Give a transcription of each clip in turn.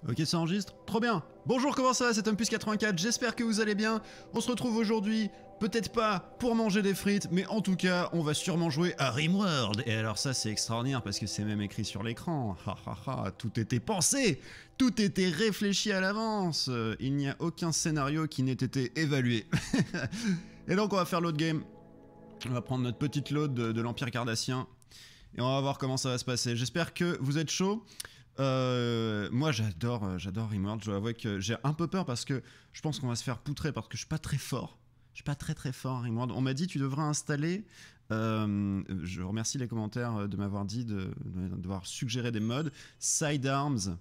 Ok, ça enregistre. Trop bien. Bonjour, comment ça va? C'est Tempus84, j'espère que vous allez bien. On se retrouve aujourd'hui, peut-être pas pour manger des frites, mais en tout cas, on va sûrement jouer à Rimworld. Et alors ça, c'est extraordinaire parce que c'est même écrit sur l'écran. Ha ha ha, tout était pensé, tout était réfléchi à l'avance. Il n'y a aucun scénario qui n'ait été évalué. Et donc on va faire l'autre game. On va prendre notre petite load de l'Empire Cardassien. Et on va voir comment ça va se passer. J'espère que vous êtes chaud. Moi j'adore Rimworld, je dois avouer que j'ai un peu peur parce que je pense qu'on va se faire poutrer parce que je suis pas très fort. Je suis pas très fort à Rimworld. On m'a dit tu devrais installer, je remercie les commentaires de m'avoir dit devoir suggérer des mods. Sidearms.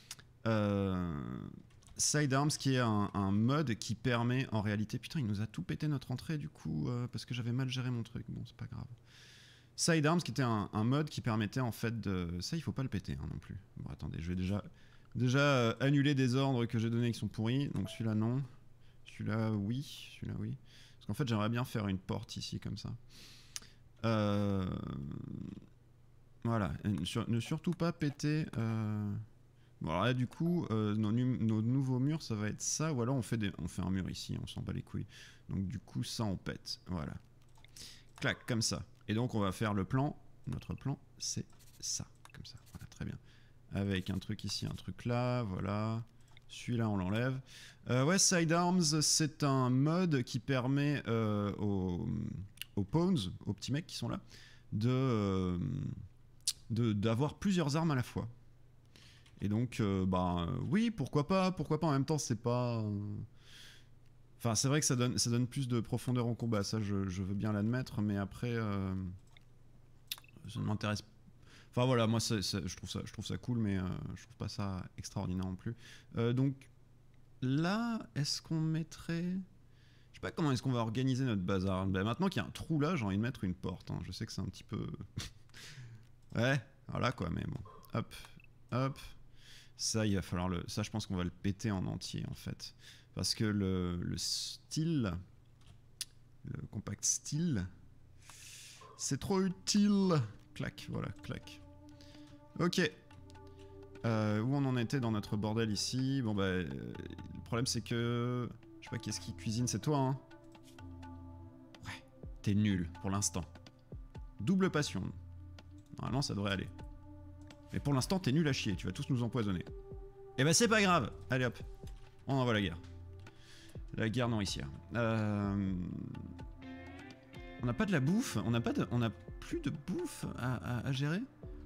Sidearms qui est un mode qui permet en réalité... Putain il nous a tout pété notre entrée du coup parce que j'avais mal géré mon truc. Bon c'est pas grave. Sidearms qui était un mode qui permettait en fait de... Ça il faut pas le péter hein, non plus. Bon attendez, je vais déjà annuler des ordres que j'ai donnés qui sont pourris. Donc celui-là non. Celui-là oui. Celui-là oui. Parce qu'en fait j'aimerais bien faire une porte ici comme ça. Voilà. Ne surtout pas péter... Bon alors là du coup nos nouveaux murs ça va être ça. Ou alors on fait un mur ici, on s'en bat les couilles. Donc du coup ça on pète. Voilà. Clac, comme ça. Et donc on va faire le plan. Notre plan, c'est ça. Comme ça. Voilà, très bien. Avec un truc ici, un truc là. Voilà. Celui-là, on l'enlève. Ouais, Sidearms, c'est un mode qui permet aux pawns, aux petits mecs qui sont là, d'avoir plusieurs armes à la fois. Et donc, oui, pourquoi pas en même temps, c'est pas... Enfin, c'est vrai que ça donne plus de profondeur au combat, ça je veux bien l'admettre, mais après, ça ne m'intéresse pas. Enfin voilà, moi je trouve ça cool, mais je trouve pas ça extraordinaire non plus. Donc là, est-ce qu'on mettrait... Je sais pas comment est-ce qu'on va organiser notre bazar. Ben, maintenant qu'il y a un trou là, j'ai envie de mettre une porte. Hein. Je sais que c'est un petit peu... ouais, voilà quoi, mais bon. Hop, hop. Ça, il va falloir le... Ça, je pense qu'on va le péter en entier, en fait. Parce que le style... Le compact style... C'est trop utile. Clac, voilà, clac. Ok. Où on en était dans notre bordel ici? Bon, bah... le problème, c'est que... Je sais pas, qu'est-ce qui cuisine? C'est toi, hein? Ouais. T'es nul, pour l'instant. Double passion. Normalement, ça devrait aller. Mais pour l'instant, t'es nul à chier, tu vas tous nous empoisonner. Et bah c'est pas grave, allez hop, on envoie la guerre. La guerre nourricière. On n'a pas de la bouffe, on n'a plus de bouffe à gérer.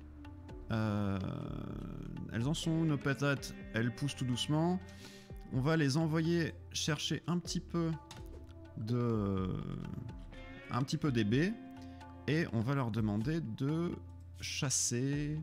Elles en sont, nos patates, elles poussent tout doucement. On va les envoyer chercher un petit peu des baies. Et on va leur demander de chasser...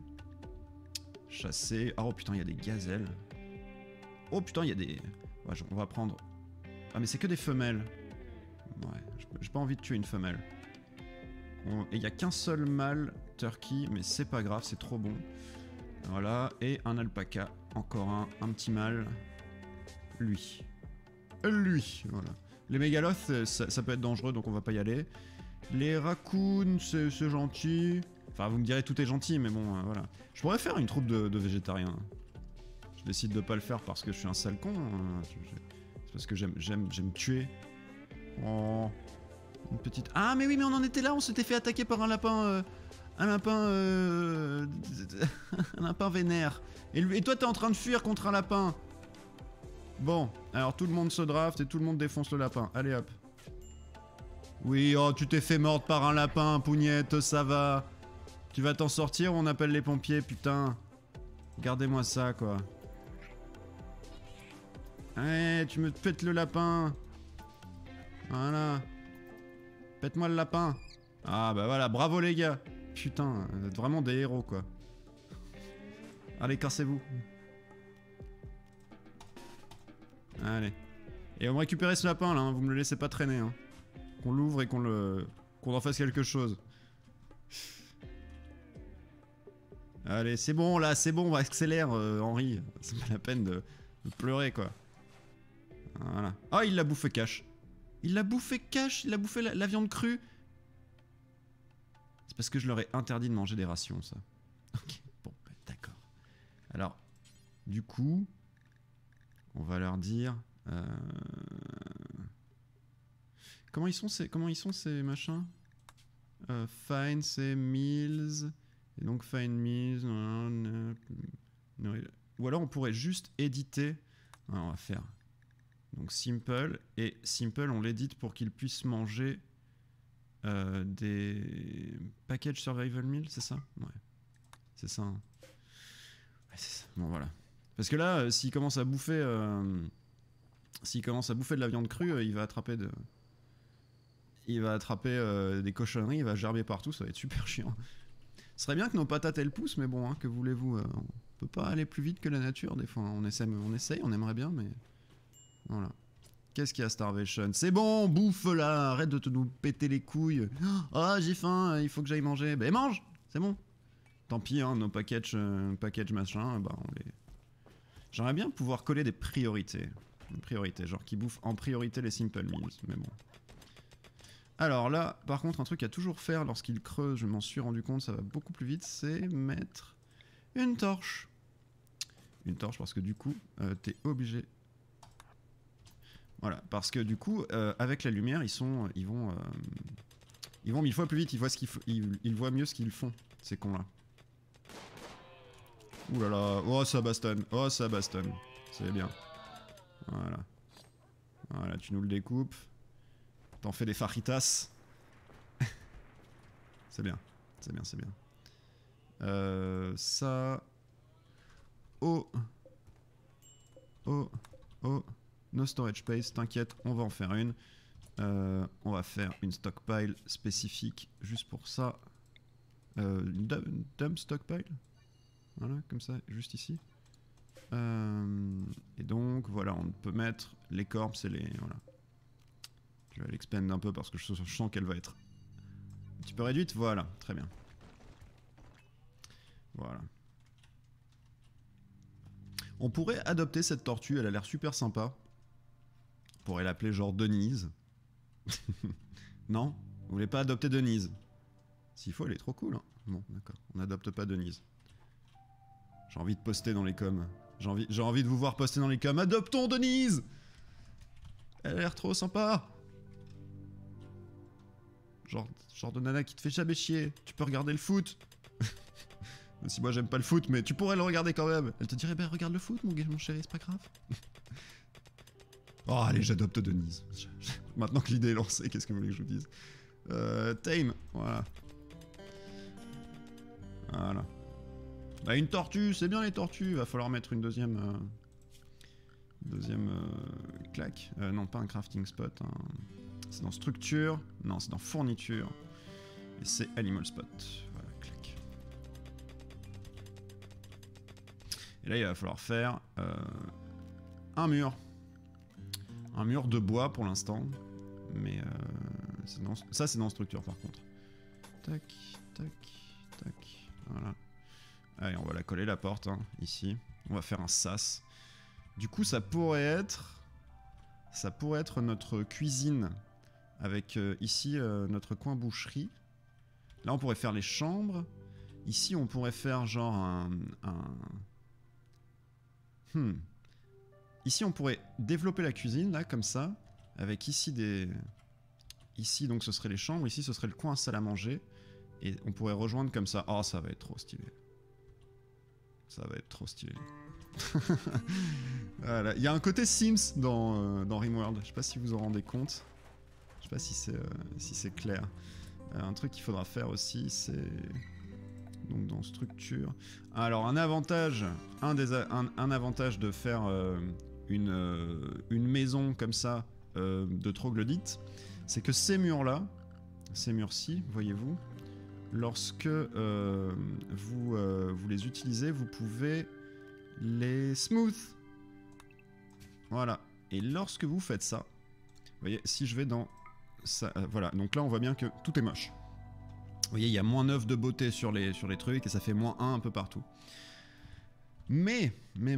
Oh putain, il y a des gazelles. Oh putain, il y a des... Ouais, on va prendre... Ah mais c'est que des femelles. Ouais, j'ai pas envie de tuer une femelle. Et il y a qu'un seul mâle turkey, mais c'est pas grave, c'est trop bon. Voilà, et un alpaca. Encore un petit mâle. Lui, voilà. Les mégaloths, ça peut être dangereux, donc on va pas y aller. Les raccoons, c'est gentil. Enfin, vous me direz tout est gentil, mais bon, voilà. Je pourrais faire une troupe de végétariens. Je décide de pas le faire parce que je suis un sale con. C'est parce que j'aime tuer. Oh, une petite... Ah, mais oui, mais on en était là, on s'était fait attaquer par un lapin... un lapin vénère. Et toi, t'es en train de fuir contre un lapin. Bon, alors tout le monde se draft et tout le monde défonce le lapin. Allez, hop. Oui, oh, tu t'es fait mordre par un lapin, pougnette, ça va. Tu vas t'en sortir ou on appelle les pompiers, putain. Regardez-moi ça, quoi. Ouais, tu me pètes le lapin. Voilà. Pète-moi le lapin. Ah, bah voilà, bravo les gars. Putain, vous êtes vraiment des héros, quoi. Allez, cassez-vous. Allez. Et on va récupérer ce lapin, là, hein. Vous me le laissez pas traîner, hein. Qu'on l'ouvre et qu'on en fasse quelque chose. Allez, c'est bon là, c'est bon, on accélère, Henri. C'est pas la peine de pleurer, quoi. Voilà. Ah, il l'a bouffé cash. Il l'a bouffé cash, il a bouffé la viande crue. C'est parce que je leur ai interdit de manger des rations, ça. Ok, bon, d'accord. Alors, du coup, On va leur dire... Comment ils sont ces machins? Find, c'est meals. Et donc find meals. Ou alors on pourrait juste éditer. Alors on va faire donc simple. Et simple, on l'édite pour qu'il puisse manger des package survival meals, c'est ça? Ouais. C'est ça. Hein. Ouais, c'est ça. Bon voilà. Parce que là, s'il commence à bouffer. S'il commence à bouffer de la viande crue, il va attraper des cochonneries, il va gerber partout, ça va être super chiant. Ce serait bien que nos patates elles poussent, mais bon, hein, que voulez-vous, on peut pas aller plus vite que la nature, des fois. On essaye, on aimerait bien, mais voilà. Qu'est-ce qu'il y a, Starvation? C'est bon, bouffe là, arrête de nous péter les couilles. Ah, j'ai faim, il faut que j'aille manger. Ben mange, c'est bon. Tant pis, hein, nos package machin, bah on les... J'aimerais bien pouvoir coller des priorités. Une priorité, genre qui bouffe en priorité les simple meals, mais bon. Alors là, par contre, un truc à toujours faire lorsqu'il creuse, je m'en suis rendu compte, ça va beaucoup plus vite, c'est mettre une torche. Une torche parce que du coup, t'es obligé. Voilà, parce que du coup, avec la lumière, ils vont 1000 fois plus vite, ils voient mieux ce qu'ils font, ces cons-là. Ouh là là, oh ça bastonne, c'est bien. Voilà. Voilà, tu nous le découpes. T'en fais des fajitas. C'est bien. C'est bien, c'est bien. Ça... Oh. Oh. Oh. No storage space, t'inquiète, on va en faire une. On va faire une stockpile spécifique juste pour ça. Une dump stockpile. Voilà, comme ça, juste ici. Et donc, voilà, on peut mettre les corpses et les... Voilà. Je vais l'expand un peu parce que je sens qu'elle va être un petit peu réduite. Voilà, très bien. Voilà. On pourrait adopter cette tortue, elle a l'air super sympa. On pourrait l'appeler genre Denise. Non? Vous voulez pas adopter Denise? S'il faut, elle est trop cool. Hein. Bon, d'accord. On n'adopte pas Denise. J'ai envie de poster dans les coms. J'ai envie de vous voir poster dans les coms. Adoptons Denise! Elle a l'air trop sympa. Genre de nana qui te fait jamais chier. Tu peux regarder le foot. Même si moi j'aime pas le foot, mais tu pourrais le regarder quand même. Elle te dirait, ben regarde le foot mon chéri, c'est pas grave. Oh allez, j'adopte Denise. Maintenant que l'idée est lancée, qu'est-ce que vous voulez que je vous dise? Tame, voilà. Voilà. Bah une tortue, c'est bien les tortues. Va falloir mettre une deuxième... claque. Non, pas un crafting spot. Hein. C'est dans structure. Non, c'est dans fourniture. Et c'est animal spot. Voilà, clac. Et là, il va falloir faire un mur. Un mur de bois pour l'instant. Mais ça, c'est dans structure par contre. Tac, tac, tac. Voilà. Allez, on va la coller la porte, hein, ici. On va faire un sas. Du coup, ça pourrait être notre cuisine avec ici notre coin boucherie. Là, on pourrait faire les chambres. Ici, on pourrait faire genre Ici, on pourrait développer la cuisine, là, comme ça. Avec ici des... Ici, donc, ce serait les chambres. Ici, ce serait le coin salle à manger. Et on pourrait rejoindre comme ça. Oh, ça va être trop stylé. Ça va être trop stylé. Voilà. Il y a un côté Sims dans Rimworld. Je sais pas si vous en rendez compte. Je sais pas si c'est clair. Un truc qu'il faudra faire aussi, c'est... Donc dans structure... Alors un avantage de faire une maison comme ça de troglodytes, c'est que ces murs-là, ces murs-ci, voyez-vous, lorsque vous les utilisez, vous pouvez les smooth. Voilà. Et lorsque vous faites ça, vous voyez, si je vais dans... ça, voilà, donc là on voit bien que tout est moche. Vous voyez, il y a moins 9 de beauté sur les trucs et ça fait moins 1 un peu partout. Mais,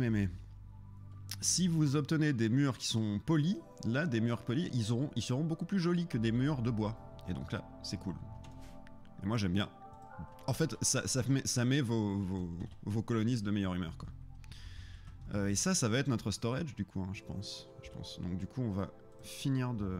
si vous obtenez des murs qui sont polis, là, des murs polis, ils seront beaucoup plus jolis que des murs de bois. Et donc là, c'est cool. Et moi, j'aime bien. En fait, ça met vos colonistes de meilleure humeur, quoi. Et ça va être notre storage du coup, hein, je pense. Donc du coup, on va finir de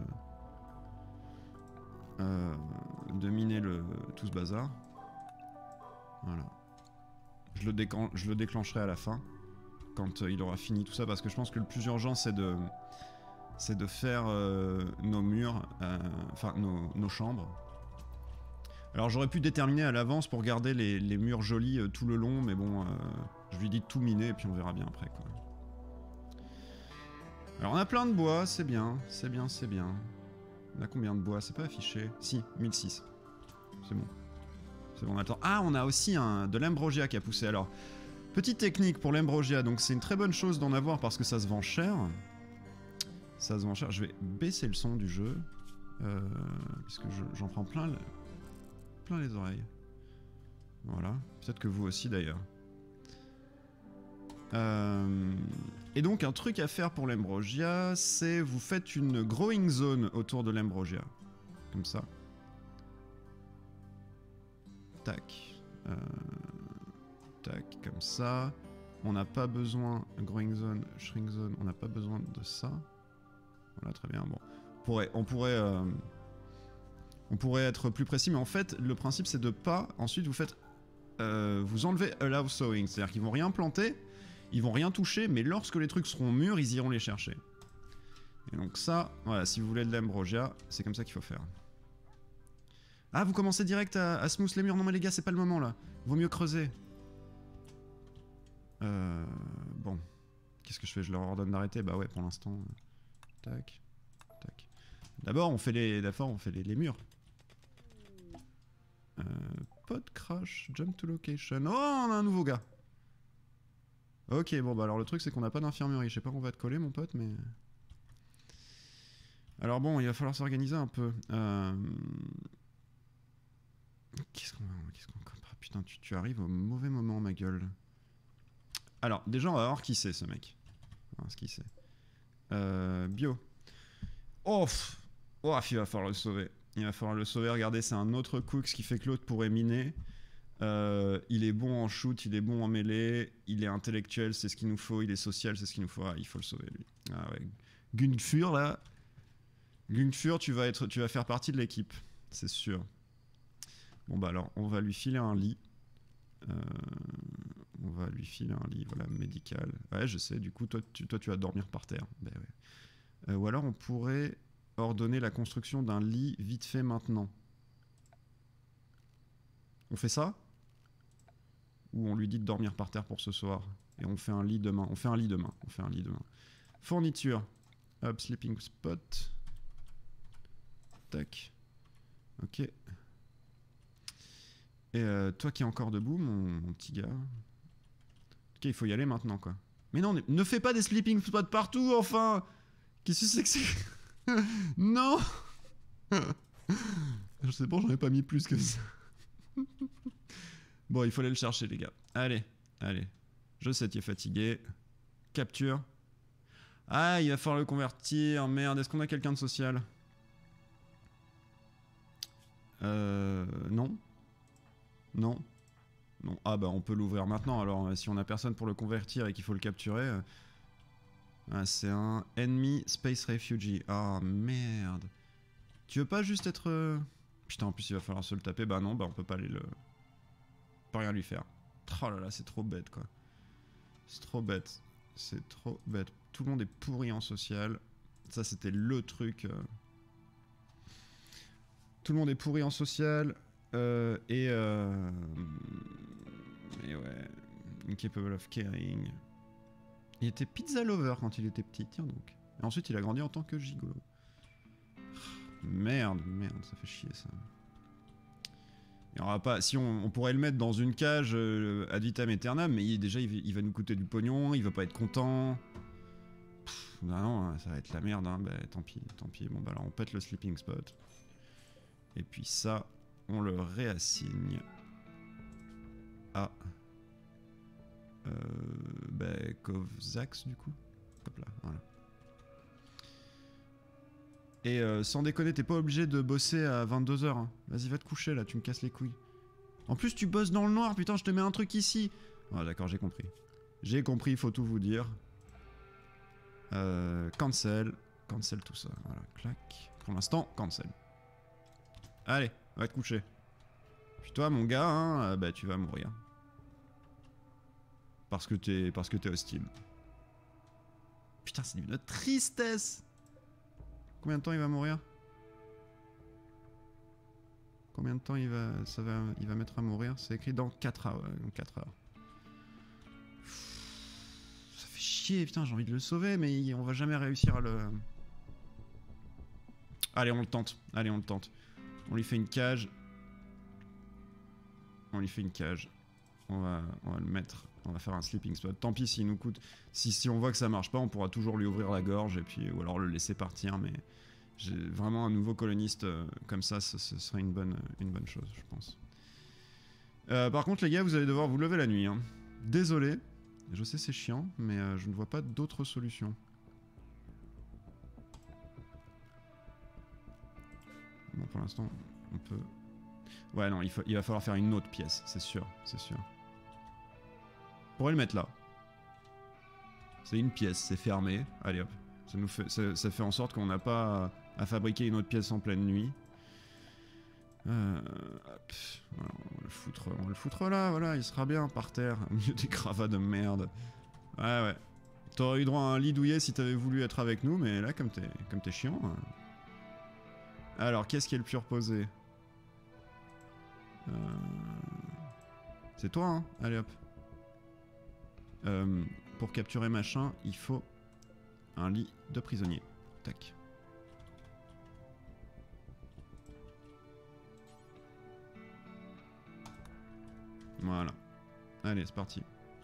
miner tout ce bazar. Voilà. Je le déclencherai à la fin, quand il aura fini tout ça, parce que je pense que le plus urgent, c'est de faire nos murs, enfin nos chambres. Alors j'aurais pu déterminer à l'avance pour garder les murs jolis tout le long, mais bon, je lui dis de tout miner et puis on verra bien après, quoi. Alors on a plein de bois, c'est bien, c'est bien, c'est bien. On a combien de bois? C'est pas affiché. Si, 1006. C'est bon. C'est bon, on attend. Ah, on a aussi de l'ambrosia qui a poussé. Alors, petite technique pour l'ambrosia. Donc c'est une très bonne chose d'en avoir parce que ça se vend cher. Ça se vend cher. Je vais baisser le son du jeu. Parce que j'en prends plein les oreilles. Voilà. Peut-être que vous aussi d'ailleurs. Et donc un truc à faire pour l'ambrosia, c'est vous faites une growing zone autour de l'ambrosia. Comme ça. Tac. Tac, comme ça. On n'a pas besoin... Growing zone, shrink zone, on n'a pas besoin de ça. Voilà, très bien. Bon. On pourrait être plus précis, mais en fait, le principe, c'est de pas... Ensuite, vous faites... vous enlevez allow sowing. C'est-à-dire qu'ils vont rien planter, ils vont rien toucher, mais lorsque les trucs seront mûrs, ils iront les chercher. Et donc ça, voilà, si vous voulez de l'ambrosia, c'est comme ça qu'il faut faire. Ah, vous commencez direct à smooth les murs. Non mais les gars, c'est pas le moment là. Vaut mieux creuser. Bon. Qu'est-ce que je fais? Je leur ordonne d'arrêter? Bah ouais, pour l'instant. Tac. Tac. D'abord, on fait les murs. Pod crash, jump to location. Oh, on a un nouveau gars. Ok, bon bah alors le truc c'est qu'on n'a pas d'infirmerie. Je sais pas où on va te coller mon pote, mais... Alors bon, il va falloir s'organiser un peu. Qu'est-ce qu'on... Ah, putain, tu arrives au mauvais moment, ma gueule. Alors, déjà, on va voir qui c'est, ce mec. On va voir ce qu'il c'est. Bio. Oh, il va falloir le sauver. Il va falloir le sauver. Regardez, c'est un autre cook, ce qui fait que l'autre pourrait miner. Il est bon en shoot, il est bon en mêlée, il est intellectuel, c'est ce qu'il nous faut, il est social, c'est ce qu'il nous faut. Ah, il faut le sauver, lui. Ah ouais. Gunfur, là. Gunfur, tu vas faire partie de l'équipe, c'est sûr. Bon bah alors, on va lui filer un lit. On va lui filer un lit, voilà, médical. Ouais, je sais, du coup, toi tu vas dormir par terre. Ben ouais. Ou alors, on pourrait ordonner la construction d'un lit vite fait maintenant. On fait ça? Ou on lui dit de dormir par terre pour ce soir? Et on fait un lit demain. On fait un lit demain. Fourniture. Hop, sleeping spot. Tac. Ok. Et toi qui es encore debout, mon petit gars. Ok, il faut y aller maintenant, quoi. Mais non, ne fais pas des sleeping spots partout, enfin! Qu'est-ce que c'est que c'est? Non! Je sais pas, j'en ai pas mis plus que ça. Bon, il faut aller le chercher, les gars. Allez. Je sais, tu es fatigué. Capture. Ah, il va falloir le convertir. Merde, est-ce qu'on a quelqu'un de social? Non. Non. Ah bah on peut l'ouvrir maintenant, alors si on a personne pour le convertir et qu'il faut le capturer... c'est un Enemy Space Refugee. Ah merde. Tu veux pas juste être... Putain, en plus il va falloir se le taper. Bah non, bah on peut pas aller le... On peut rien lui faire. Oh là là, c'est trop bête, quoi. C'est trop bête. Tout le monde est pourri en social. Ça, c'était le truc. Tout le monde est pourri en social. Et ouais. Incapable of caring. Il était pizza lover quand il était petit, tiens donc. Et ensuite, il a grandi en tant que gigolo. Merde, ça fait chier, ça. Et on va pas, si on pourrait le mettre dans une cage ad vitam aeternam, mais déjà il va nous coûter du pognon, il va pas être content. Bah non, ça va être la merde, hein. Bah tant pis. Bon bah alors on pète le sleeping spot. Et puis ça, on le réassigne à Kovzax du coup. Hop là, voilà. Et sans déconner, t'es pas obligé de bosser à 22h. Hein. Vas-y, va te coucher là, tu me casses les couilles. En plus, tu bosses dans le noir, putain, je te mets un truc ici. Ah, d'accord, j'ai compris. J'ai compris, il faut tout vous dire. Cancel. Cancel tout ça. Voilà, clac. Pour l'instant, cancel. Allez, va te coucher. Puis toi, mon gars, hein, bah tu vas mourir. Parce que t'es hostile. Putain, c'est une tristesse. Combien de temps il va mourir? Combien de temps il va mettre à mourir? C'est écrit dans 4 heures. Dans 4 heures. Ça fait chier, putain, j'ai envie de le sauver, mais on va jamais réussir à le... Allez, on le tente. Allez, on le tente. On lui fait une cage. On lui fait une cage. On va le mettre. On va faire un sleeping spot. Tant pis s'il nous coûte. Si on voit que ça marche pas, on pourra toujours lui ouvrir la gorge et puis ou alors le laisser partir. Mais j'ai vraiment un nouveau coloniste comme ça, ce serait une bonne chose, je pense. Par contre, les gars, vous allez devoir vous lever la nuit. Hein. Désolé. Je sais c'est chiant, mais je ne vois pas d'autre solution. Bon, pour l'instant, on peut... Ouais, non, il va falloir faire une autre pièce, c'est sûr, c'est sûr. On pourrait le mettre là. C'est une pièce, c'est fermé. Allez hop. Ça fait en sorte qu'on n'a pas à fabriquer une autre pièce en pleine nuit. Hop. Voilà, on va le foutre là, voilà, il sera bien par terre, au milieu des gravats de merde. Ouais. T'aurais eu droit à un lit douillet si t'avais voulu être avec nous, mais là, comme t'es chiant... Alors, qu'est-ce qui est le plus reposé? C'est toi, hein? Allez hop. Pour capturer machin, il faut un lit de prisonnier. Tac. Voilà. Allez, c'est parti.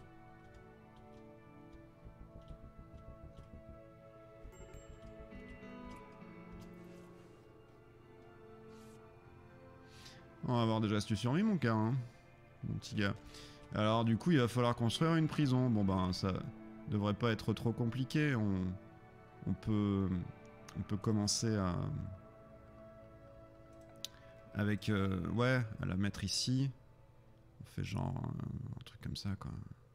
On va voir déjà si tu survis, mon gars, hein, mon petit gars. Alors, du coup, il va falloir construire une prison. Bon, ben, ça devrait pas être trop compliqué. On peut commencer à... Avec... ouais, à la mettre ici. On fait genre... un truc comme ça, quoi.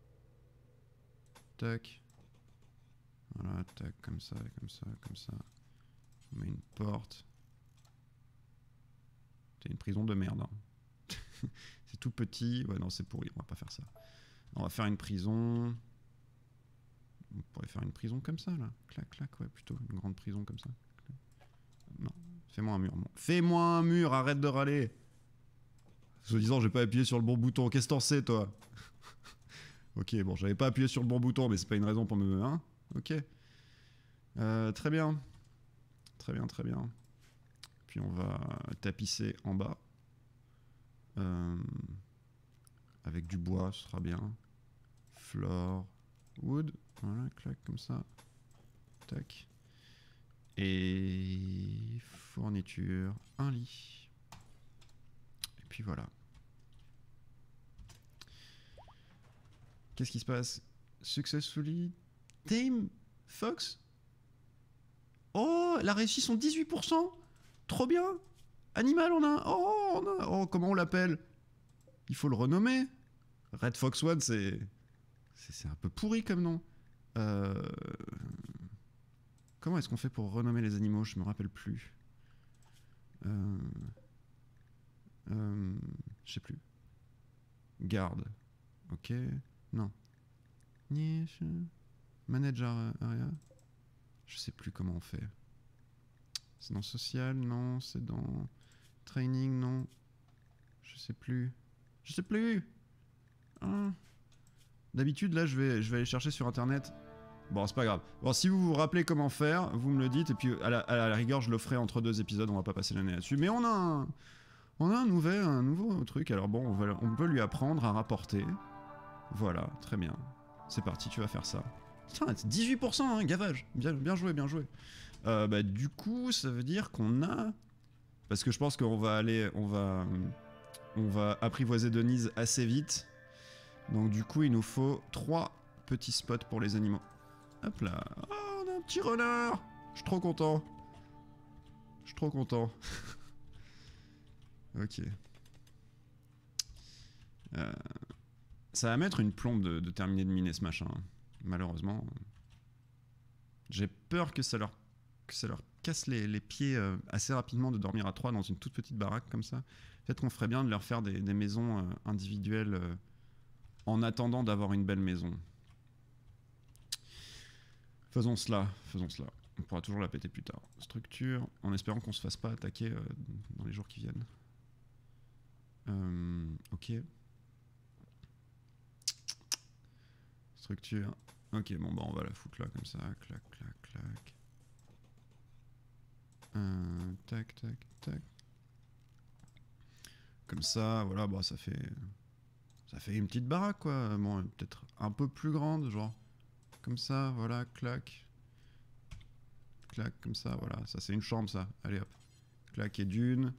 Tac. Voilà, tac, comme ça, comme ça, comme ça. On met une porte. C'est une prison de merde. Hein. C'est tout petit. Ouais, non, c'est pourri. On va pas faire ça. On va faire une prison. On pourrait faire une prison comme ça, là. Clac, clac, ouais, plutôt. Une grande prison comme ça. Non. Fais-moi un mur. Bon. Fais-moi un mur, arrête de râler. Soi-disant, j'ai pas appuyé sur le bon bouton. Qu'est-ce que t'en sais, toi? Ok, bon, j'avais pas appuyé sur le bon bouton, mais c'est pas une raison pour me... Hein? Ok. Très bien. Très bien, très bien. Puis on va tapisser en bas. Avec du bois, ce sera bien. Floor, wood. Voilà, clac, comme ça. Tac. Et fourniture, un lit. Et puis voilà. Qu'est-ce qui se passe? Successfully Tame Fox? Oh, elle a réussi son 18%. Trop bien. Animal, on a... Oh, comment on l'appelle? Il faut le renommer. Red Fox One, c'est un peu pourri comme nom. Comment est-ce qu'on fait pour renommer les animaux? Je me rappelle plus. Je sais plus. Garde. Ok. Non. Manager area. Je sais plus comment on fait. C'est dans social, non. C'est dans training, non. Je sais plus. Je sais plus. Hein. D'habitude, là, je vais aller chercher sur internet. Bon, c'est pas grave. Bon, si vous vous rappelez comment faire, vous me le dites. Et puis, à la rigueur, je le ferai entre 2 épisodes. On va pas passer l'année là-dessus. Mais on a un nouveau truc. Alors bon, on peut lui apprendre à rapporter. Voilà, très bien. C'est parti, tu vas faire ça. Putain, 18%, hein, gavage. Bien joué, bien joué. Bah, du coup, ça veut dire qu'on a... Parce que je pense qu'on va aller... On va apprivoiser Denise assez vite. Donc du coup, il nous faut 3 petits spots pour les animaux. Hop là. Oh, on a un petit renard. Je suis trop content. Je suis trop content. Ok. Ça va mettre une plombe de terminer de miner ce machin. Malheureusement. J'ai peur que ça leur casse les pieds assez rapidement de dormir à 3 dans une toute petite baraque comme ça. Peut-être qu'on ferait bien de leur faire des maisons individuelles en attendant d'avoir une belle maison. Faisons cela. On pourra toujours la péter plus tard. Structure, en espérant qu'on se fasse pas attaquer dans les jours qui viennent. Ok. Structure. Ok, bon bah on va la foutre là comme ça. Clac, clac, clac. Tac, tac, tac. Comme ça, voilà, bah ça fait une petite baraque quoi. Bon, peut-être un peu plus grande, genre comme ça, voilà, clac. Clac, comme ça, voilà. Ça c'est une chambre ça. Allez hop. Clac et d'une.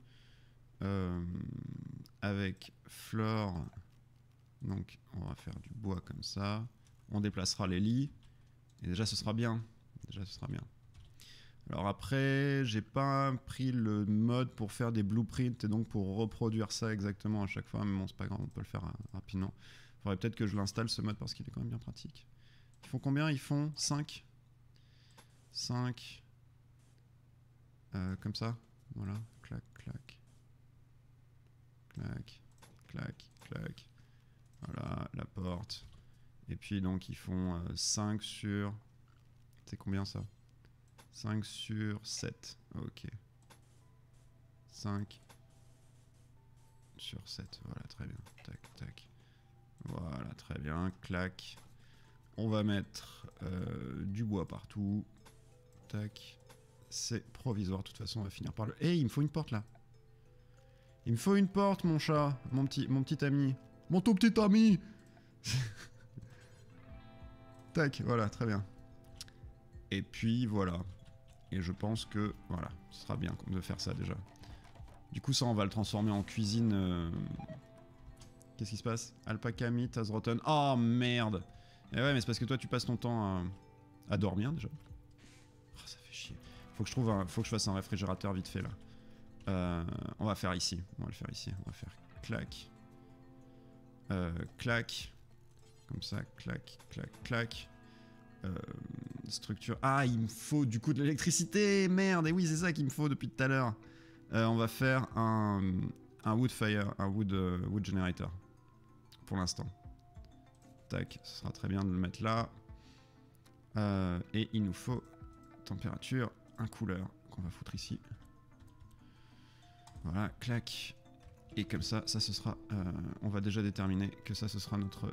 Avec flore. Donc on va faire du bois comme ça. On déplacera les lits. Et déjà ce sera bien. Alors après, j'ai pas pris le mode pour faire des blueprints et donc pour reproduire ça exactement à chaque fois. Mais bon, c'est pas grave, on peut le faire rapidement. Faudrait peut-être que je l'installe ce mode parce qu'il est quand même bien pratique. Ils font combien? Ils font 5. 5. Comme ça. Voilà. Clac, clac. Clac, clac, clac. Voilà, la porte. Et puis donc ils font 5 sur... C'est combien ça? 5 sur 7. Ok. 5 sur 7. Voilà, très bien. Tac, tac. Voilà, très bien. Clac. On va mettre du bois partout. Tac. C'est provisoire. De toute façon, on va finir par le... Eh, il me faut une porte là. Il me faut une porte, mon chat. Mon petit ami. Mon tout petit ami. Tac, voilà, très bien. Et puis voilà. Et je pense que, voilà, ce sera bien de faire ça déjà. Du coup, ça, on va le transformer en cuisine. Qu'est-ce qui se passe? Alpaca meat, Azrotten. Oh merde! Et ouais, mais c'est parce que toi, tu passes ton temps à dormir déjà. Oh, ça fait chier. Faut que je fasse un réfrigérateur vite fait là. On va faire ici. On va le faire ici. On va faire clac. Clac. Comme ça, clac, clac, clac. Structure. Ah, il me faut du coup de l'électricité. Merde, et oui, c'est ça qu'il me faut depuis tout à l'heure. On va faire un wood fire, un wood generator. Pour l'instant. Tac, ce sera très bien de le mettre là. Et il nous faut température, un couleur qu'on va foutre ici. Voilà, clac. Et comme ça, ce sera... on va déjà déterminer que ça, ce sera notre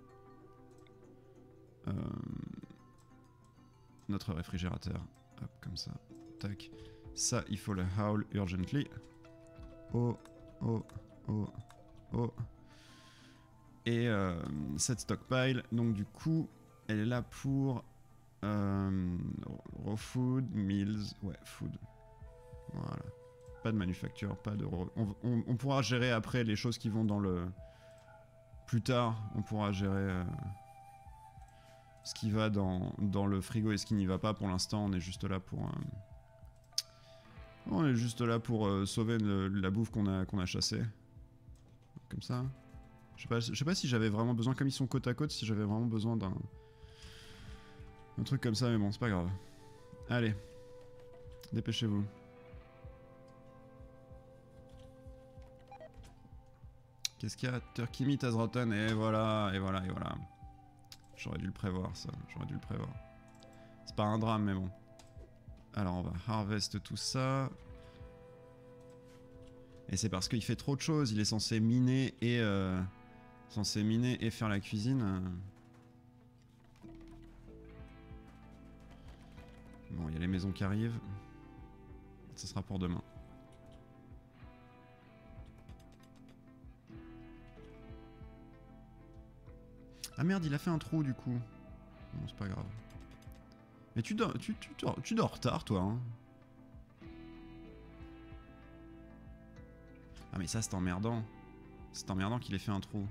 réfrigérateur. Hop, comme ça. Tac. Ça, il faut le howl urgently. Oh, oh, oh, oh. Et cette stockpile, donc du coup, elle est là pour raw food, meals, ouais, food. Voilà. Pas de manufacture, pas de... On pourra gérer après les choses qui vont dans le... Plus tard, on pourra gérer ce qui va dans le frigo et ce qui n'y va pas. Pour l'instant, on est juste là pour... on est juste là pour sauver la bouffe qu'on a chassée. Comme ça. Je sais pas si j'avais vraiment besoin, comme ils sont côte à côte, si j'avais vraiment besoin d'un truc comme ça, mais bon, c'est pas grave. Allez, dépêchez-vous. Qu'est-ce qu'il y a? Turkey meat Azrotten, et voilà, et voilà, et voilà. J'aurais dû le prévoir, ça, j'aurais dû le prévoir. C'est pas un drame, mais bon. Alors, on va harvest tout ça. Et c'est parce qu'il fait trop de choses, il est censé miner et... faire la cuisine. Bon, il y a les maisons qui arrivent. Ça sera pour demain. Ah merde, il a fait un trou du coup. Bon, c'est pas grave. Mais tu dors tard, toi, hein. Ah mais ça, c'est emmerdant. C'est emmerdant qu'il ait fait un trou.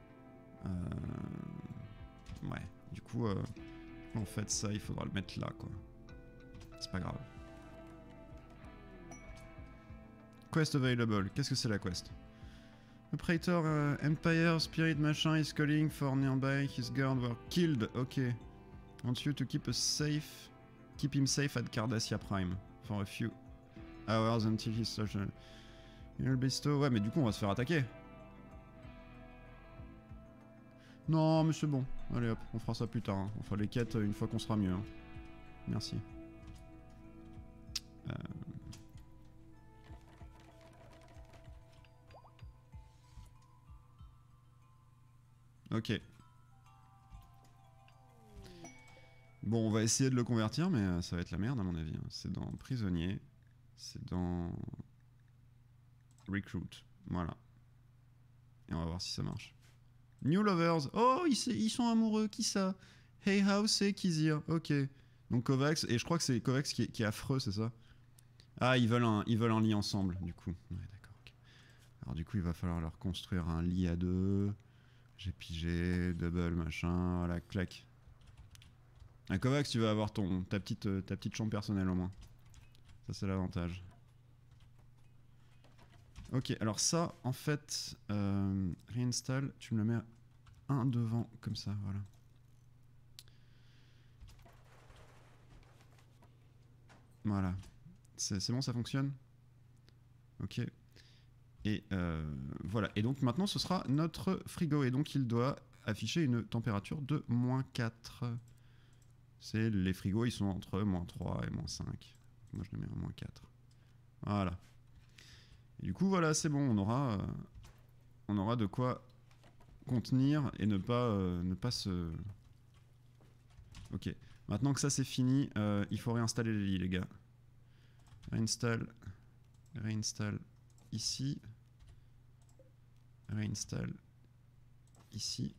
Ouais, du coup, en fait, ça, il faudra le mettre là, quoi. C'est pas grave. Quest available. Qu'est-ce que c'est la quest? The Praetor Empire Spirit machin is calling for nearby. His guard were killed. Ok. Wants you to keep him safe at Cardassia Prime for a few hours until his social. You'll bestow. Ouais, mais du coup, on va se faire attaquer. Non, mais c'est bon. Allez hop, on fera ça plus tard. Hein. On fera les quêtes une fois qu'on sera mieux. Hein. Merci. Ok. Bon, on va essayer de le convertir, mais ça va être la merde à mon avis. C'est dans prisonnier. C'est dans recruit. Voilà. Et on va voir si ça marche. New lovers. Oh, ils sont amoureux. Qui ça? Hey House et Kizir. Ok. Donc Kovacs. Et je crois que c'est Kovacs qui est affreux, c'est ça? Ah, ils veulent un lit ensemble, du coup. Ouais, d'accord. Okay. Alors du coup, il va falloir leur construire un lit à deux. J'ai pigé, double, machin. Voilà, clac. À Kovacs, tu vas avoir ta petite chambre personnelle au moins. Ça, c'est l'avantage. Ok, alors ça, en fait, réinstalle, tu me le mets un devant, comme ça, voilà. Voilà. C'est bon, ça fonctionne? Ok. Et voilà. Et donc maintenant, ce sera notre frigo. Et donc, il doit afficher une température de -4. C'est les frigos, ils sont entre -3 et -5. Moi, je le mets à -4. Voilà. Et du coup, voilà, c'est bon. On aura de quoi contenir et ne pas se... Ok. Maintenant que ça, c'est fini, il faut réinstaller les lits, les gars. Réinstalle ici. Réinstalle ici.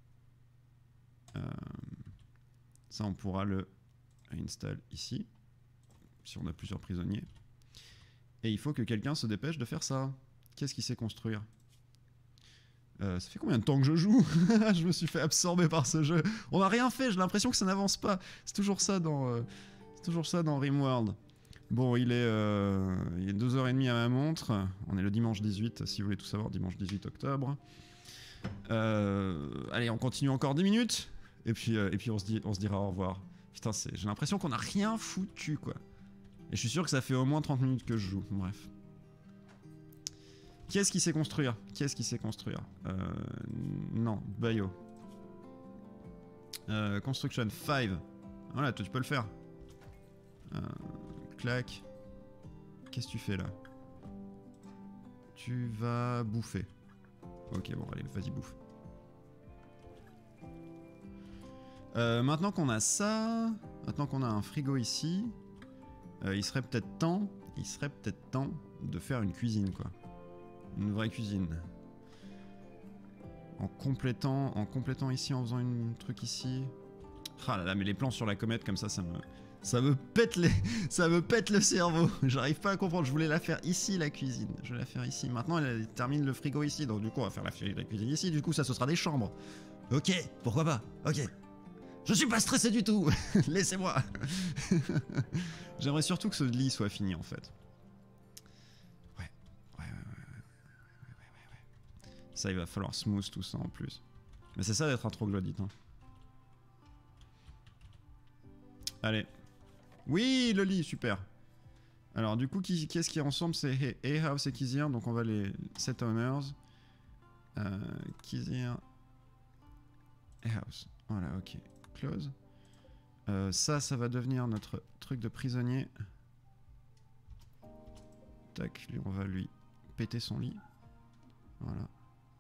Ça, on pourra le réinstaller ici, si on a plusieurs prisonniers. Et il faut que quelqu'un se dépêche de faire ça. Qu'est-ce qu'il sait construire? Ça fait combien de temps que je joue? Je me suis fait absorber par ce jeu. On n'a rien fait, j'ai l'impression que ça n'avance pas. C'est toujours ça dans RimWorld. Bon, il est 2h30 à ma montre. On est le dimanche 18, si vous voulez tout savoir, dimanche 18 octobre. Allez, on continue encore 10 minutes. Et puis on se dira au revoir. Putain, j'ai l'impression qu'on n'a rien foutu, quoi. Et je suis sûr que ça fait au moins 30 minutes que je joue. Bref. Qui est-ce qui sait construire? Non, Bio. Construction 5. Voilà, toi tu peux le faire. Clac. Qu'est-ce que tu fais là? Tu vas bouffer. Ok, bon, allez, vas-y, bouffe. Maintenant qu'on a ça, maintenant qu'on a un frigo ici, il serait peut-être temps de faire une cuisine, quoi. Une vraie cuisine. En complétant ici, en faisant un truc ici. Ah là là, mais les plans sur la comète comme ça me pète le cerveau. J'arrive pas à comprendre. Je voulais la faire ici, la cuisine. Je vais la faire ici. Maintenant, elle termine le frigo ici. Donc du coup, on va faire la cuisine ici. Du coup, ça, ce sera des chambres. Ok, pourquoi pas. Ok. Je suis pas stressé du tout. Laissez-moi. J'aimerais surtout que ce lit soit fini, en fait. Ouais. Ça, il va falloir smooth tout ça en plus. Mais c'est ça d'être un troglodyte. Hein. Allez. Oui, le lit, super. Alors, du coup, qu'est-ce qui est ensemble? C'est A-House et Kizir. Donc, on va les set owners. Kizir. A-House. Voilà, ok. Close. Ça va devenir notre truc de prisonnier. Tac, lui, on va lui péter son lit. Voilà.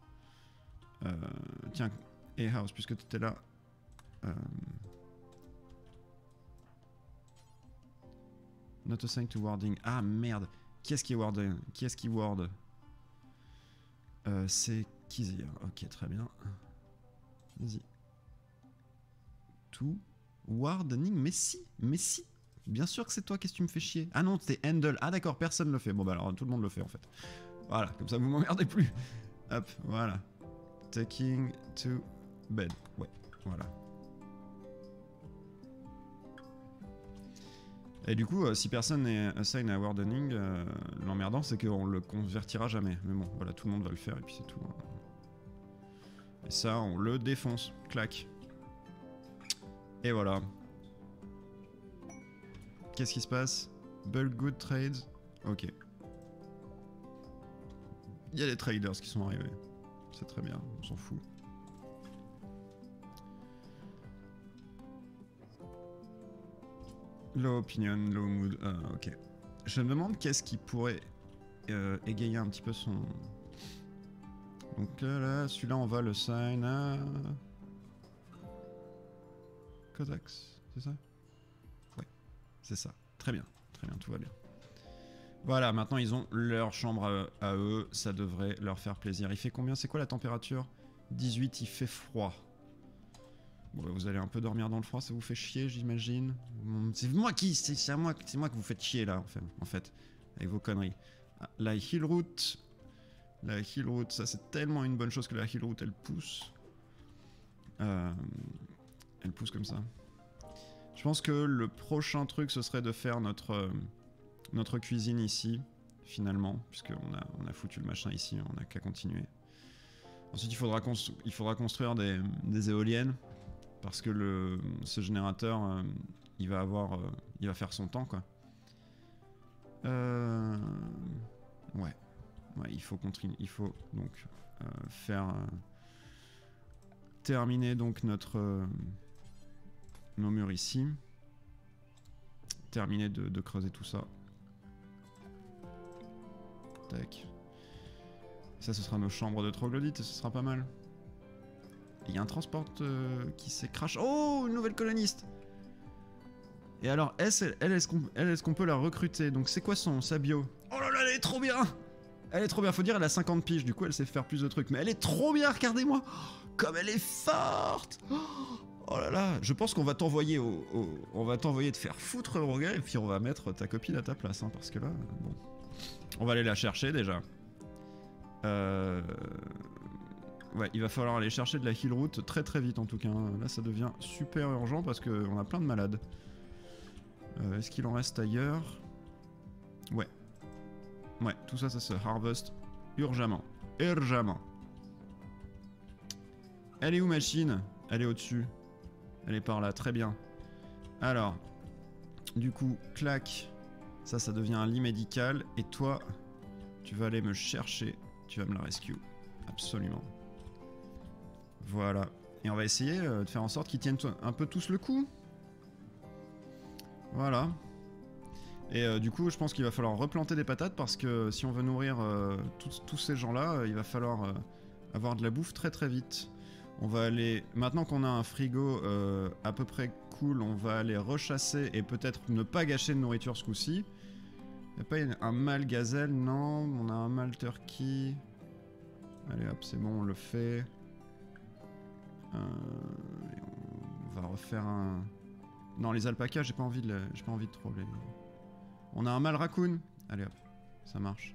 Tiens, A-House, puisque tu étais là. Not assigned to warding. Ah merde. Qui est-ce qui est warding? Qui est-ce qui ward? C'est Kizir. Ok, très bien. Vas-y. To wardening. Mais si. Bien sûr que c'est toi. Qu'est-ce que tu me fais chier? Ah non, c'est handle. Ah d'accord, personne le fait. Bon bah alors tout le monde le fait en fait. Voilà, comme ça vous m'emmerdez plus. Hop, voilà. Taking to bed. Ouais, voilà. Et du coup, si personne n'est assign à wardening, l'emmerdant c'est qu'on le convertira jamais. Mais bon, voilà, tout le monde va le faire et puis c'est tout. Et ça, on le défonce. Clac. Et voilà. Qu'est-ce qui se passe? Bulk good trades. Ok. Il y a des traders qui sont arrivés. C'est très bien, on s'en fout. Low opinion, low mood. Ok. Je me demande qu'est-ce qui pourrait égayer un petit peu son... Donc là, celui-là, on va le sign à... Codex, c'est ça? Ouais, c'est ça. Très bien, tout va bien. Voilà, maintenant ils ont leur chambre à eux, ça devrait leur faire plaisir. Il fait combien? C'est quoi la température? 18, il fait froid. Bon, bah, vous allez un peu dormir dans le froid, ça vous fait chier, j'imagine. C'est moi que vous faites chier là, en fait, avec vos conneries. Ah, la heal route, ça c'est tellement une bonne chose que la heal route elle pousse. Elle pousse comme ça. Je pense que le prochain truc ce serait de faire notre cuisine ici, finalement, puisqu'on a foutu le machin ici, on n'a qu'à continuer. Ensuite il faudra construire des éoliennes. Parce que ce générateur, il va faire son temps, quoi. Ouais, il faut donc faire terminer donc nos murs ici, terminer de creuser tout ça. Tac. Ça, ce sera nos chambres de troglodytes et ce sera pas mal. Il y a un transport qui s'est crash. Oh, une nouvelle coloniste. Et alors, est-ce qu'on peut la recruter? Donc c'est quoi sa bio? Oh là là, elle est trop bien. Elle est trop bien, faut dire, elle a 50 piges, du coup elle sait faire plus de trucs. Mais elle est trop bien, regardez-moi. Comme elle est forte. Oh là là, je pense qu'on va t'envoyer on va t'envoyer te faire foutre Roga et puis on va mettre ta copine à ta place, hein, parce que là, bon. On va aller la chercher déjà. Ouais, il va falloir aller chercher de la heal route très très vite en tout cas. Là ça devient super urgent parce qu'on a plein de malades. Est-ce qu'il en reste ailleurs? Ouais. Ouais, tout ça, ça se harvest urgemment. Urgemment. Elle est où, machine? Elle est au-dessus. Elle est par là, très bien. Alors, du coup, clac. Ça devient un lit médical. Et toi, tu vas aller me chercher. Tu vas me la rescue. Absolument. Voilà. Et on va essayer de faire en sorte qu'ils tiennent un peu tous le coup. Voilà. Et du coup, je pense qu'il va falloir replanter des patates parce que si on veut nourrir tous ces gens-là, il va falloir avoir de la bouffe très très vite. On va aller... Maintenant qu'on a un frigo à peu près cool, on va aller rechasser et peut-être ne pas gâcher de nourriture ce coup-ci. Y'a pas un mâle gazelle? Non. On a un mâle turkey. Allez hop, c'est bon, on le fait. On va refaire un... Non, les alpacas, j'ai pas envie de trop les... On a un mâle raccoon. Allez hop, ça marche.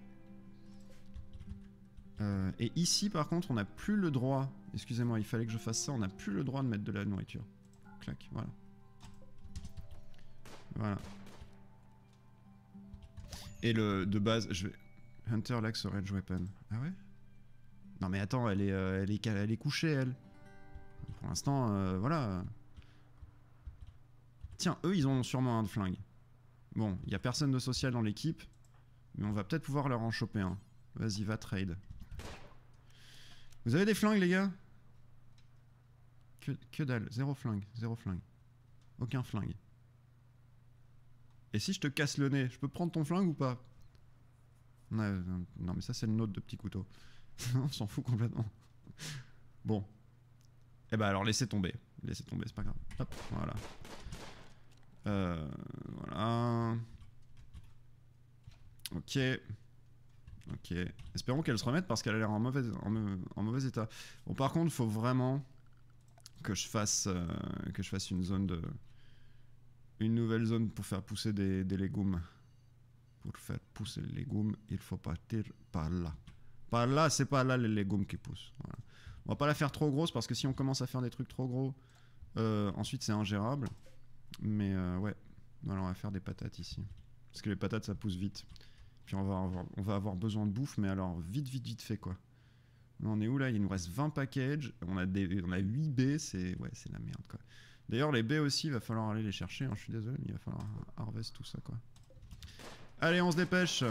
Et ici, par contre, on n'a plus le droit... Excusez-moi, il fallait que je fasse ça. On n'a plus le droit de mettre de la nourriture. Clac, voilà. Voilà. Et de base, je vais... Hunter lacks orange weapon. Ah ouais? Non mais attends, elle est couchée, elle. Pour l'instant, voilà. Tiens, eux, ils ont sûrement un de flingue. Bon, il n'y a personne de social dans l'équipe, mais on va peut-être pouvoir leur en choper un. Vas-y, va trade. Vous avez des flingues, les gars? Que dalle, zéro flingue. Aucun flingue. Et si je te casse le nez, je peux prendre ton flingue ou pas? Non, mais ça, c'est le nôtre de petit couteau. On s'en fout complètement. Bon. Eh ben alors, laissez tomber. Laissez tomber, c'est pas grave. Hop, voilà. Voilà. Ok. Ok. Espérons qu'elle se remette parce qu'elle a l'air en mauvais état. Bon, par contre, il faut vraiment que je fasse une zone de... Une nouvelle zone pour faire pousser des légumes. Pour faire pousser les légumes, il faut partir par là. Par là, c'est pas là les légumes qui poussent. Voilà. On va pas la faire trop grosse parce que si on commence à faire des trucs trop gros, ensuite c'est ingérable. Mais ouais, Alors on va faire des patates ici. Parce que les patates ça pousse vite. Puis on va avoir besoin de bouffe, mais alors vite fait quoi. On est où là? Il nous reste 20 packages, on a 8 baies, c'est la merde quoi. D'ailleurs les baies aussi, il va falloir aller les chercher, hein. Je suis désolé, mais il va falloir harvest tout ça quoi. Allez, on se dépêche.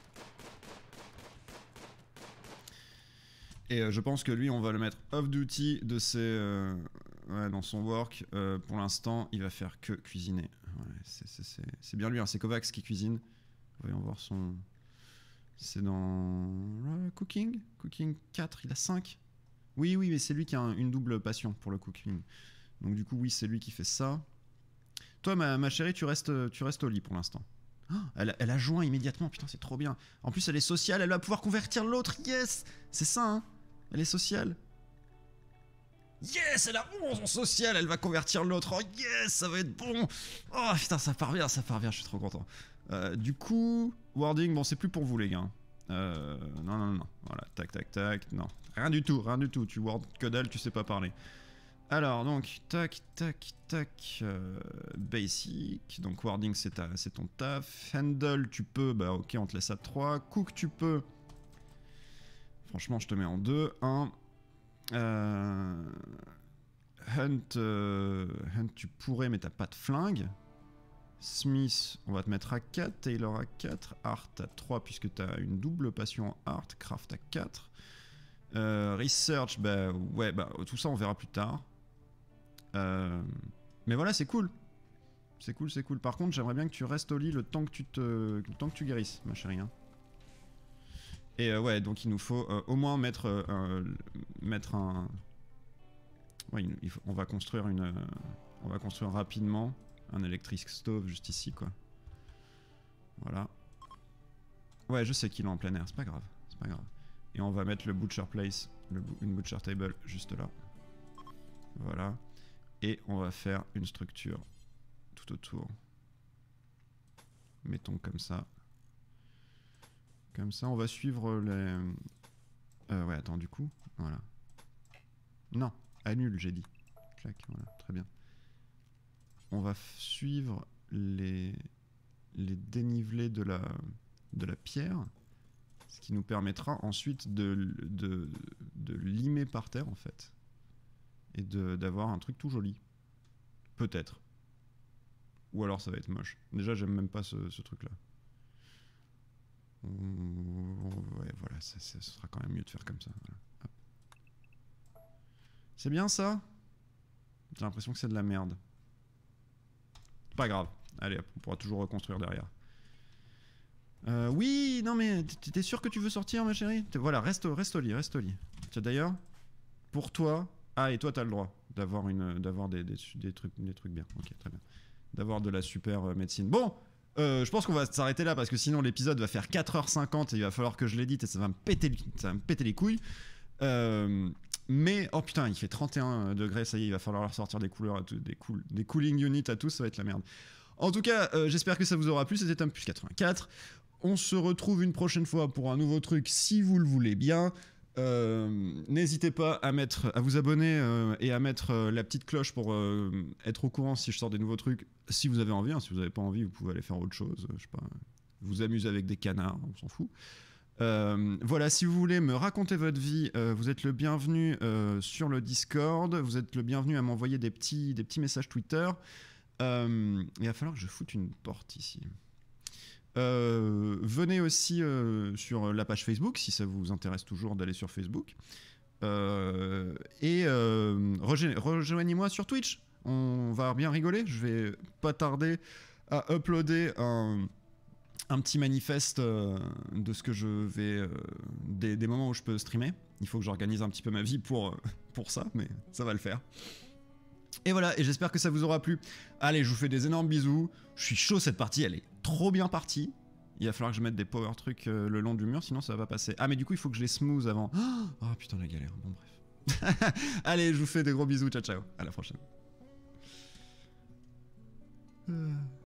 Et je pense que lui, on va le mettre off duty de ses, dans son work. Pour l'instant, il va faire que cuisiner. Ouais, c'est bien lui, hein, c'est Kovacs qui cuisine. Voyons voir son... C'est dans... Cooking 4, il a 5. Oui, mais c'est lui qui a une double passion pour le cooking. Donc du coup, oui, c'est lui qui fait ça. Toi, ma chérie, tu restes au lit pour l'instant. Oh, elle a joint immédiatement, putain, c'est trop bien. En plus, elle est sociale, elle va pouvoir convertir l'autre, yes. C'est ça, hein. Elle est sociale. Yes, elle a 11 en social, elle va convertir l'autre. Oh yes, ça va être bon. Oh putain, ça part bien, je suis trop content. Du coup, wording, bon, c'est plus pour vous les gars. Non. Voilà, tac, non. Rien du tout. Tu word que dalle, tu sais pas parler. Alors, donc, tac. Basic. Donc, wording, c'est ton taf. Handle, tu peux. Bah, ok, on te laisse à 3. Cook, tu peux. Franchement, je te mets en 2. 1. Hunt, tu pourrais, mais t'as pas de flingue. Smith, on va te mettre à 4. Taylor à 4. Art à 3, puisque t'as une double passion en art. Craft à 4. Research, bah ouais, bah tout ça on verra plus tard. Mais voilà, c'est cool. C'est cool. Par contre, j'aimerais bien que tu restes au lit le temps que tu guérisses, ma chérie. Hein. Et ouais, donc il nous faut au moins mettre un... Ouais, on va construire rapidement un electric stove juste ici, quoi. Voilà. Ouais, je sais qu'il est en plein air, c'est pas grave. Et on va mettre le butcher place, une butcher table juste là. Voilà. Et on va faire une structure tout autour. Mettons comme ça. Comme ça, on va suivre les... ouais, attends, du coup, voilà. Non, annule, j'ai dit. Clac, voilà, très bien. On va suivre les dénivelés de la pierre, ce qui nous permettra ensuite de limer par terre, en fait. Et d'avoir un truc tout joli. Peut-être. Ou alors ça va être moche. Déjà, j'aime même pas ce truc-là. Ouais, voilà, ce sera quand même mieux de faire comme ça. Voilà. C'est bien ça? J'ai l'impression que c'est de la merde. Pas grave. Allez, on pourra toujours reconstruire derrière. Oui, non mais t'es sûr que tu veux sortir, ma chérie? Voilà, reste au lit. Tiens, d'ailleurs, pour toi... Ah, et toi, t'as le droit d'avoir des trucs bien. Ok, très bien. D'avoir de la super médecine. Bon, je pense qu'on va s'arrêter là parce que sinon l'épisode va faire 4h50 et il va falloir que je l'édite et ça va me péter les couilles. Mais, oh putain, il fait 31 degrés, ça y est, il va falloir leur sortir des couleurs, des cooling units à tous, ça va être la merde. En tout cas, j'espère que ça vous aura plu, c'était Tom Plus 84. On se retrouve une prochaine fois pour un nouveau truc si vous le voulez bien. N'hésitez pas à vous abonner et à mettre la petite cloche pour être au courant si je sors des nouveaux trucs. Si vous avez envie, hein, si vous n'avez pas envie, vous pouvez aller faire autre chose. Je sais pas, vous amuser avec des canards, on s'en fout. Voilà, si vous voulez me raconter votre vie, vous êtes le bienvenu sur le Discord. Vous êtes le bienvenu à m'envoyer des petits messages Twitter. Il va falloir que je foute une porte ici. Venez aussi sur la page Facebook si ça vous intéresse toujours d'aller sur Facebook. Et rejoignez-moi sur Twitch. On va bien rigoler. Je vais pas tarder à uploader un petit manifeste de ce que je vais... des moments où je peux streamer. Il faut que j'organise un petit peu ma vie pour ça, mais ça va le faire. Et voilà, et j'espère que ça vous aura plu. Allez, je vous fais des énormes bisous. Je suis chaud, cette partie, elle est trop bien partie. Il va falloir que je mette des power trucs le long du mur, sinon ça va pas passer. Ah, mais du coup, il faut que je les smooth avant. Oh putain, la galère. Bon, bref. Allez, je vous fais des gros bisous. Ciao, ciao. À la prochaine.